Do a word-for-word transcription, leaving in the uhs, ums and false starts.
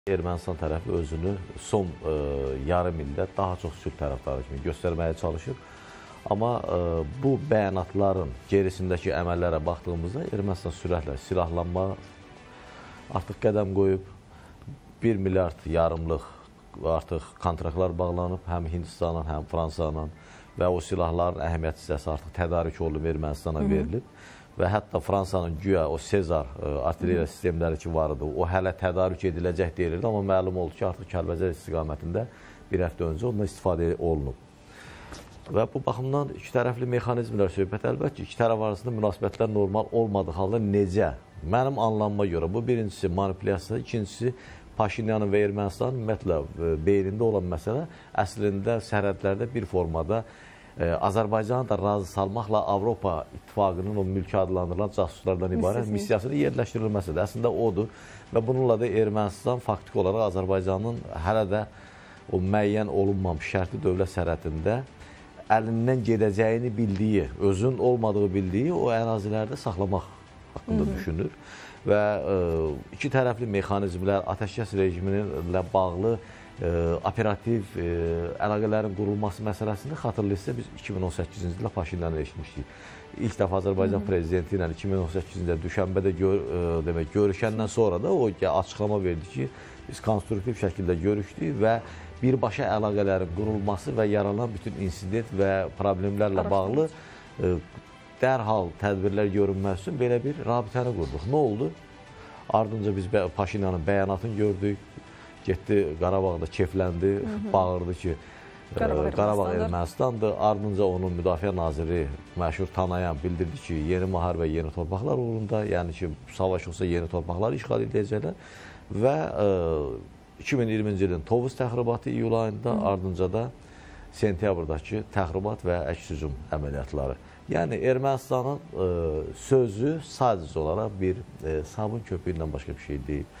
Ermənistan tərəfi özünü son e, yarım ildə daha çox sülh tərəfdarı kimi göstərməyə çalışır. Amma e, bu bəyanatların gerisindəki əməllərə baxdığımızda Ermənistan sürətlə silahlanma artıq qədəm qoyub, bir milyard yarımlıq artıq kontraktlar bağlanıb, həm Hindistanla, həm Fransanla və o silahların əhəmiyyət hissəsi artıq tədarik olunub, Ermənistana verilib. Və hətta Fransanın güya o Sezar artilleriya sistemləri ki var idi, o hələ tədarük ediləcək deyilirdi, amma məlum oldu ki, artıq Kəlbəcər istiqamətində bir həftə öncə ondan istifadə olunub. Və bu baxımdan iki tərəfli mexanizmlər söhbət əlbəttə ki, iki tərəf arasında münasibətlər normal olmadığı halda necə? Mənim anlamıma görə bu birincisi manipulyasiya, ikincisi Paşinyanın və Ermənistanın ümumiyyətlə beynində olan məsələ əslində sərhədlərdə bir formada Azərbaycanı da razı salmaqla Avropa İttifaqının o mülki adlandırılan casuslardan ibarət missiyasını yerləşdirilməsidir. Əslində odur və bununla da Ermənistan faktiki olaraq Azərbaycanın hələ də o müəyyən olunmamış şərtli dövlət sərhədində əlindən gedəcəyini bildiyi, özün olmadığı bildiyi o ərazilərdə saxlamaq haqqında düşünür. Və e, iki tərəfli mexanizmlər, atəşkəs rejiminlə bağlı e, operativ e, əlaqələrin qurulması məsələsini xatırlayırsa, biz iki min on səkkizinci ildə Paşinyanı eşitmişdik. İlk dəfə Azərbaycan prezidenti ilə iki min on səkkizinci ildə Düşənbədə gör, e, demək, görüşəndən sonra da o açıqlama verdi ki, biz konstruktiv şəkildə görüşdük və birbaşa əlaqələrin qurulması və yaranan bütün insident və problemlərlə bağlı e, dərhal tədbirlər görünmək üçün belə bir rabitəni qurduq. Nə oldu? Ardınca biz Paşinyanın bəyanatını gördük. Getdi Qarabağda kefləndi, Hı -hı. bağırdı ki, Qarabağ, Qarabağ Ermənistandır. Ardınca onun müdafiə naziri məşhur Tanayan bildirdi ki, yeni müharibə, yeni torpaqlar uğrunda, yəni ki, savaş olsa yeni torpaqları işğal edəcəklər. Və e, iki min iyirminci ilin Tovuz təxribatı iyul ayında, Hı -hı. ardınca da sentyabrdakı təxribat və əks hücum əməliyyatları. Yəni, Ermənistanın e, sözü sadəcə olaraq bir e, sabun köpüyündən başqa bir şey deyil.